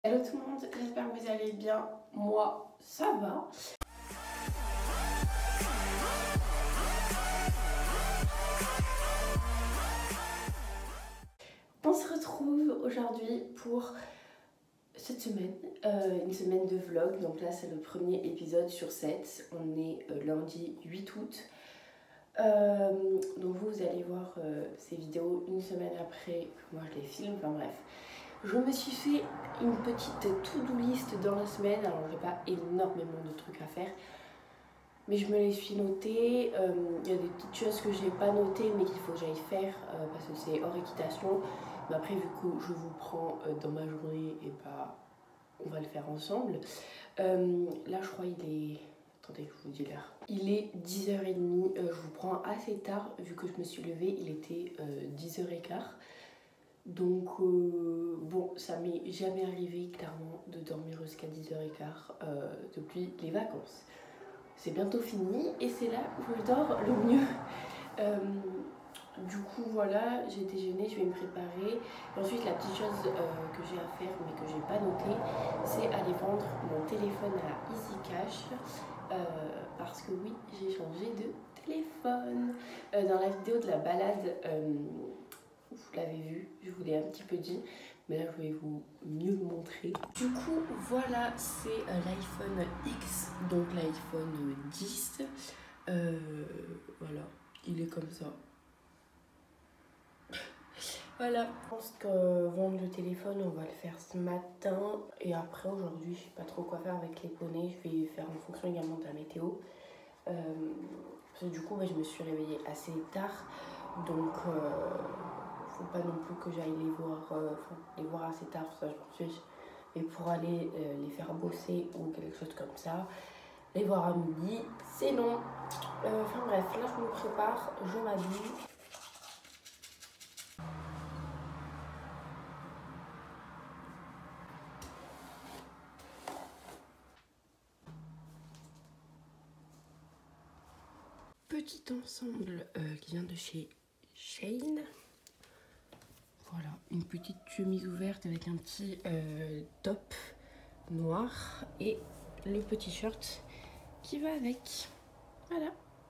Hello tout le monde, j'espère que vous allez bien. Moi, ça va. On se retrouve aujourd'hui pour cette semaine, une semaine de vlog. Donc là, c'est le premier épisode sur 7. On est lundi 8 août. Donc vous allez voir ces vidéos une semaine après que moi je les filme. Enfin bref. Je me suis fait une petite to-do list dans la semaine. Alors j'ai pas énormément de trucs à faire, mais je me les suis notées. Il y a des petites choses que je n'ai pas notées mais qu'il faut que j'aille faire parce que c'est hors équitation. Mais après, vu que je vous prends dans ma journée, et bah on va le faire ensemble. Là je crois il est... Attendez, je vous dis l'heure. Il est 10h30, je vous prends assez tard vu que je me suis levée, il était 10h15. Donc bon, ça m'est jamais arrivé clairement de dormir jusqu'à 10h15 depuis les vacances. C'est bientôt fini et c'est là où je dors le mieux. Du coup voilà, j'ai déjeuné, je vais me préparer. Et ensuite la petite chose que j'ai à faire mais que j'ai pas noté, c'est aller vendre mon téléphone à EasyCash. Parce que oui, j'ai changé de téléphone. Dans la vidéo de la balade, vous l'avez vu, je vous l'ai un petit peu dit, mais là je vais vous mieux le montrer. Du coup, voilà, c'est l'iPhone X, donc l'iPhone 10. Voilà, il est comme ça. Voilà, je pense que vendre le téléphone, on va le faire ce matin. Et après, aujourd'hui, je sais pas trop quoi faire avec les poneys. Je vais faire en fonction également de la météo. Parce que du coup, je me suis réveillée assez tard. Donc, faut pas non plus que j'aille les voir assez tard, ça je m'en fiche. Et pour aller les faire bosser ou quelque chose comme ça, les voir à midi, c'est long. Enfin bref, là je me prépare, je m'habille. Petit ensemble qui vient de chez Shein. Voilà, une petite chemise ouverte avec un petit top noir et le petit shirt qui va avec. Voilà.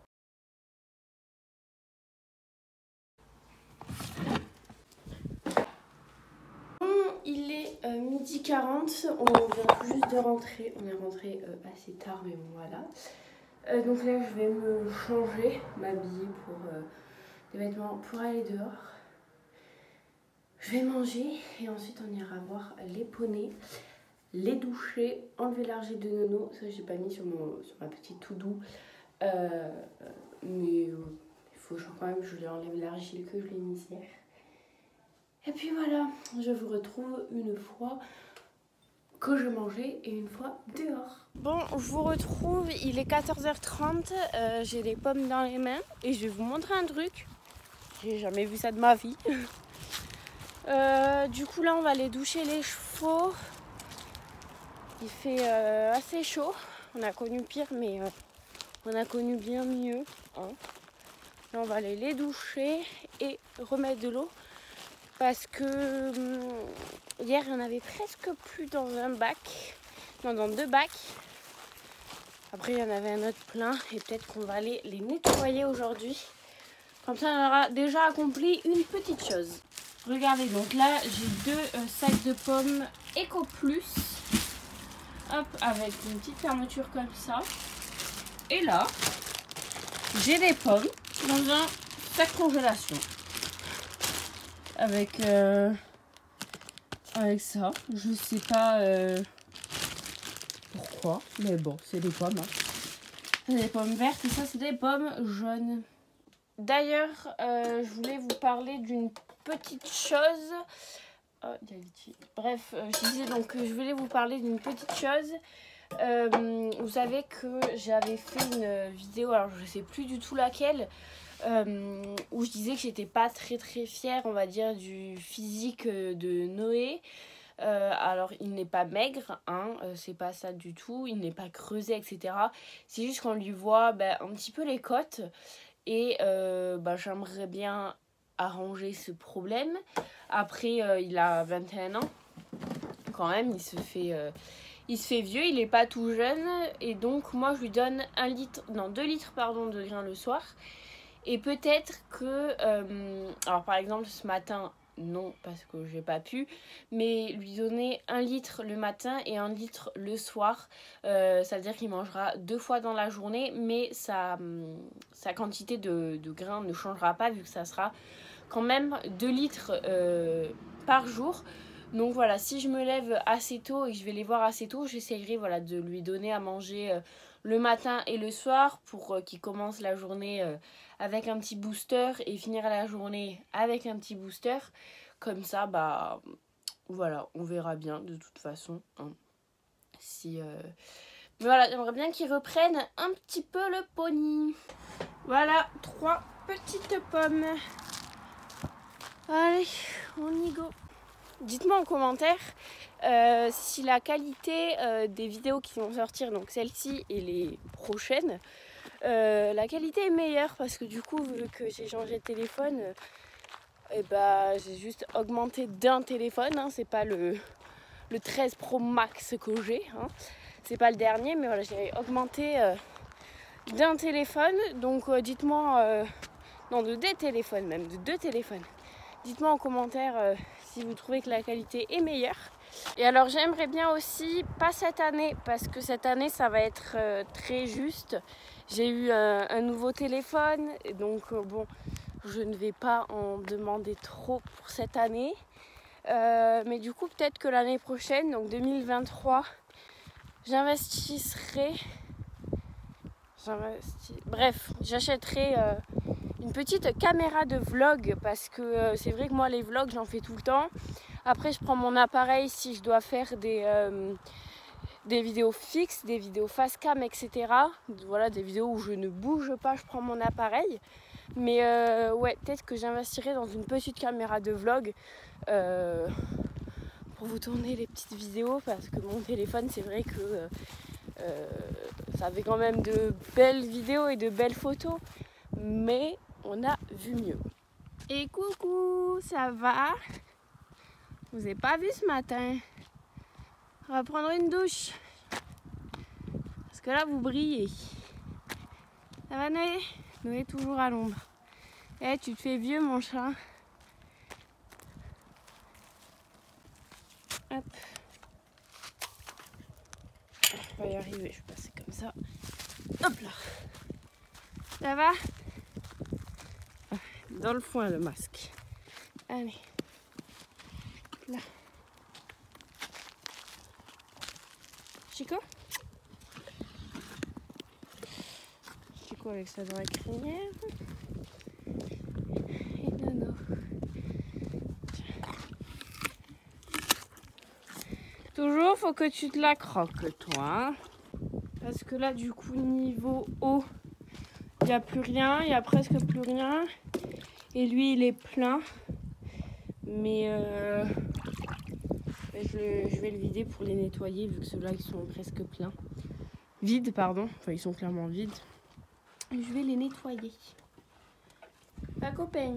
Bon, il est 12h40, on vient juste de rentrer. On est rentré assez tard, mais bon voilà. Donc là, je vais me changer, m'habiller pour des vêtements pour aller dehors. Je vais manger et ensuite on ira voir les poneys, les doucher, enlever l'argile de Nono. Ça, j'ai pas mis sur ma petite to-do. Mais il faut quand même que je lui enlève l'argile que je l'ai mise hier. Et puis voilà, je vous retrouve une fois que je mangeais et une fois dehors. Bon, je vous retrouve, il est 14h30, j'ai des pommes dans les mains et je vais vous montrer un truc. J'ai jamais vu ça de ma vie. Du coup là on va aller doucher les chevaux. Il fait assez chaud, on a connu pire mais on a connu bien mieux. Hein. Là on va aller les doucher et remettre de l'eau. Parce que hier, il y en avait presque plus dans un bac. Non, dans 2 bacs. Après, il y en avait un autre plein. Et peut-être qu'on va aller les nettoyer aujourd'hui. Comme ça, on aura déjà accompli une petite chose. Regardez, donc là, j'ai 2 sacs de pommes Eco Plus. Hop, avec une petite fermeture comme ça. Et là, j'ai des pommes dans un sac congélation. Avec ça, je sais pas pourquoi, mais bon, c'est des pommes. Hein. C'est des pommes vertes et ça, c'est des pommes jaunes. D'ailleurs, je voulais vous parler d'une petite chose. Oh, bref, je disais donc que je voulais vous parler d'une petite chose. Vous savez que j'avais fait une vidéo, alors je sais plus du tout laquelle. Où je disais que j'étais pas très fière, on va dire, du physique de Noé. Alors il n'est pas maigre, hein, c'est pas ça du tout, il n'est pas creusé, etc. C'est juste qu'on lui voit un petit peu les côtes et j'aimerais bien arranger ce problème. Après il a 21 ans, quand même, il se fait vieux, il est pas tout jeune. Et donc moi je lui donne 2 litres pardon, de grains le soir. Et peut-être que, alors par exemple ce matin, non parce que j'ai pas pu, mais lui donner 1 litre le matin et 1 litre le soir, ça veut dire qu'il mangera 2 fois dans la journée, mais sa quantité de grains ne changera pas vu que ça sera quand même 2 litres par jour. Donc voilà, si je me lève assez tôt et que je vais les voir assez tôt, j'essayerai voilà, de lui donner à manger le matin et le soir pour qu'il commence la journée avec un petit booster et finir la journée avec un petit booster. Comme ça, bah voilà, on verra bien de toute façon. Hein. Mais voilà, j'aimerais bien qu'il reprenne un petit peu le pony. Voilà, 3 petites pommes. Allez, on y go. Dites-moi en commentaire si la qualité des vidéos qui vont sortir, donc celle-ci et les prochaines, la qualité est meilleure parce que du coup, vu que j'ai changé de téléphone, j'ai juste augmenté d'un téléphone. Hein, c'est pas le 13 Pro Max que j'ai, hein, c'est pas le dernier, mais voilà, j'ai augmenté d'un téléphone. Donc dites-moi, non, de 2 téléphones même, de 2 téléphones. Dites-moi en commentaire si vous trouvez que la qualité est meilleure. Et alors j'aimerais bien aussi, pas cette année, parce que cette année ça va être très juste. J'ai eu un nouveau téléphone, et donc bon, je ne vais pas en demander trop pour cette année. Mais du coup peut-être que l'année prochaine, donc 2023, j'achèterai une petite caméra de vlog parce que c'est vrai que moi les vlogs j'en fais tout le temps. Après je prends mon appareil si je dois faire des vidéos fixes, des vidéos face cam, etc. Voilà, des vidéos où je ne bouge pas, je prends mon appareil. Mais ouais, peut-être que j'investirai dans une petite caméra de vlog pour vous tourner les petites vidéos parce que mon téléphone c'est vrai que ça fait quand même de belles vidéos et de belles photos, mais on a vu mieux. Et coucou, ça va? Je vous ai pas vu ce matin. On va prendre une douche. Parce que là, vous brillez. Ça va, Noé? Noé est toujours à l'ombre. Eh, tu te fais vieux, mon chat. Hop. On va y arriver, je vais passer comme ça. Hop là. Ça va? Dans le foin, le masque. Allez. Là. Chico? Chico avec sa vraie crinière. Et Nono. Toujours, faut que tu te la croques, toi. Hein. Parce que là, du coup, niveau eau, il n'y a plus rien. Il n'y a presque plus rien. Et lui, il est plein. Mais je vais le vider pour les nettoyer vu que ceux-là, ils sont presque pleins. Vides, pardon. Enfin, ils sont clairement vides. Et je vais les nettoyer. La copain.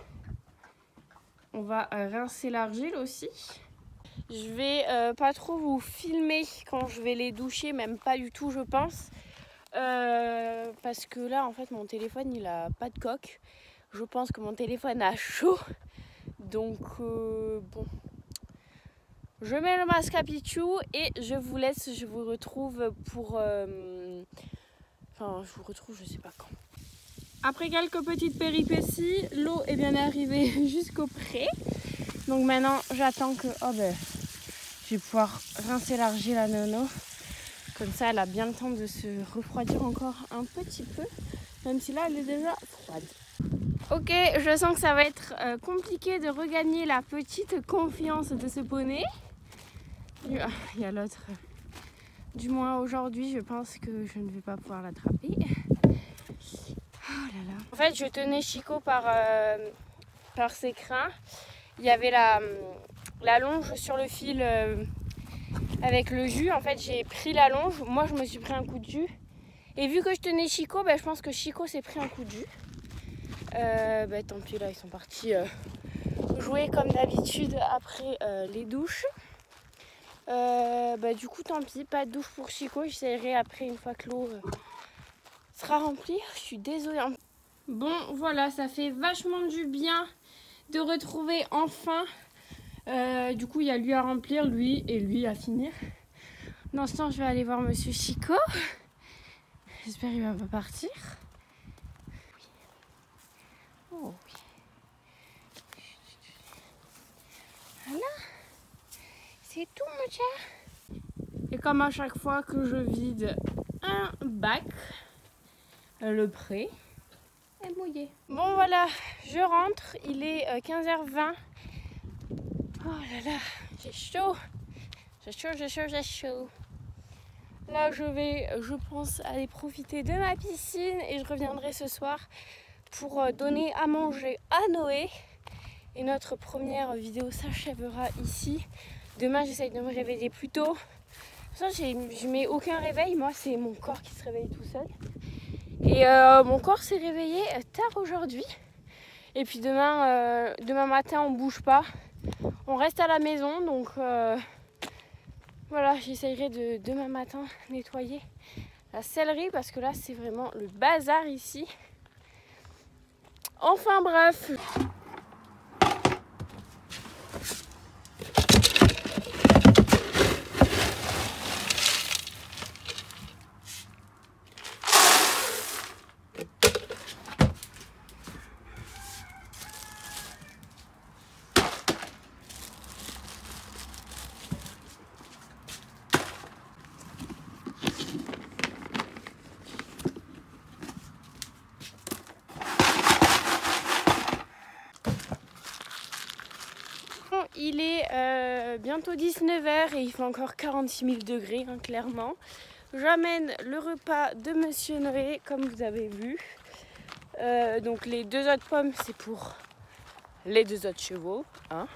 On va rincer l'argile aussi. Je vais pas trop vous filmer quand je vais les doucher, même pas du tout, je pense. Parce que là, en fait, mon téléphone, il a pas de coque. Je pense que mon téléphone a chaud. Donc, bon. Je mets le masque à Pichou et je vous laisse. Je vous retrouve pour... Enfin, je vous retrouve, je sais pas quand. Après quelques petites péripéties, l'eau est bien arrivée jusqu'au pré. Donc maintenant, j'attends que... Oh ben, je vais pouvoir rincer l'argile à Nono. Comme ça, elle a bien le temps de se refroidir encore un petit peu. Même si là, elle est déjà froide. Ok, je sens que ça va être compliqué de regagner la petite confiance de ce poney. Il y a l'autre. Du moins aujourd'hui, je pense que je ne vais pas pouvoir l'attraper. Oh là là. En fait, je tenais Chico par ses crins. Il y avait la longe sur le fil avec le jus. En fait, j'ai pris la longe. Moi, je me suis pris un coup de jus. Et vu que je tenais Chico, je pense que Chico s'est pris un coup de jus. Tant pis, là, ils sont partis jouer comme d'habitude après les douches. Du coup tant pis, pas de douche pour Chico, j'essaierai après une fois que l'eau sera remplie. Je suis désolée. Bon voilà, ça fait vachement du bien de retrouver enfin. Du coup il y a lui à remplir, lui et lui à finir. Dans ce temps je vais aller voir monsieur Chico. J'espère qu'il va pas partir. Oh oui. Voilà. C'est tout mon chat. Et comme à chaque fois que je vide un bac, le pré est mouillé. Bon voilà, je rentre, il est 15h20. Oh là là, j'ai chaud. J'ai chaud. Là je vais, je pense, aller profiter de ma piscine et je reviendrai ce soir pour donner à manger à Noé. Et notre première vidéo s'achèvera ici. Demain j'essaye de me réveiller plus tôt. Ça, je mets aucun réveil, moi c'est mon corps qui se réveille tout seul. Et mon corps s'est réveillé tard aujourd'hui. Et puis demain matin on bouge pas. On reste à la maison, donc voilà, j'essayerai de demain matin nettoyer la sellerie parce que là c'est vraiment le bazar ici. Enfin bref. Il est bientôt 19h et il fait encore 46 000 degrés, hein, clairement. J'amène le repas de Monsieur Noé, comme vous avez vu. Donc les 2 autres pommes, c'est pour les 2 autres chevaux. Hein.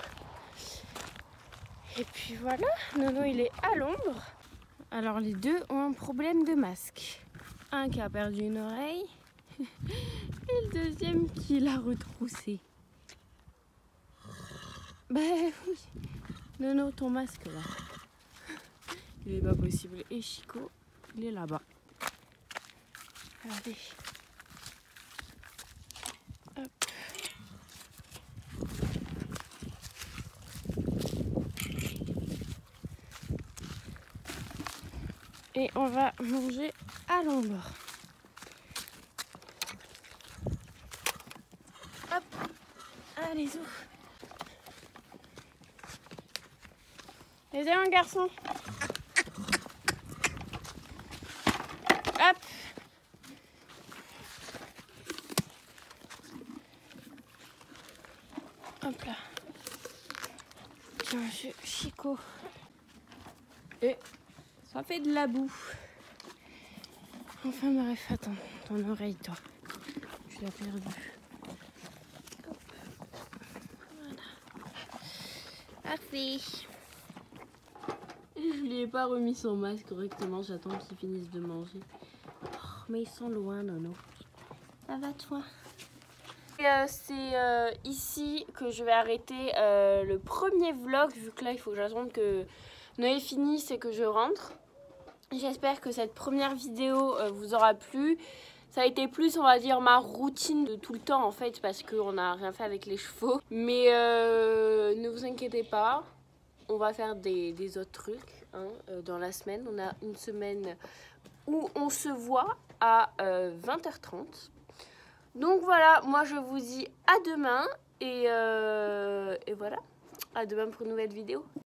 Et puis voilà, Nono, il est à l'ombre. Alors les 2 ont un problème de masque. Un qui a perdu une oreille et le deuxième qui l'a retroussé. Ben oui. Nono, ton masque là. Il est pas possible. Et Chico, il est là-bas. Allez. Hop. Et on va manger à l'ombre. Hop. Allez, ouf. Vas-y, mon garçon. Hop. Hop là. Tiens, monsieur Chico. Et ça fait de la boue. Enfin bref, attends, ton oreille, toi. Tu l'as perdue. Hop. Voilà. Parfait. Je lui ai pas remis son masque correctement, j'attends qu'ils finissent de manger. Oh, mais ils sont loin, Nono. Ça va toi? C'est ici que je vais arrêter le premier vlog, vu que là il faut que j'attende que Noé finisse et que je rentre. J'espère que cette première vidéo vous aura plu. Ça a été plus, on va dire, ma routine de tout le temps en fait, parce qu'on n'a rien fait avec les chevaux. Mais ne vous inquiétez pas, on va faire des autres trucs hein, dans la semaine. On a une semaine où on se voit à 20h30. Donc voilà, moi je vous dis à demain et voilà, à demain pour une nouvelle vidéo.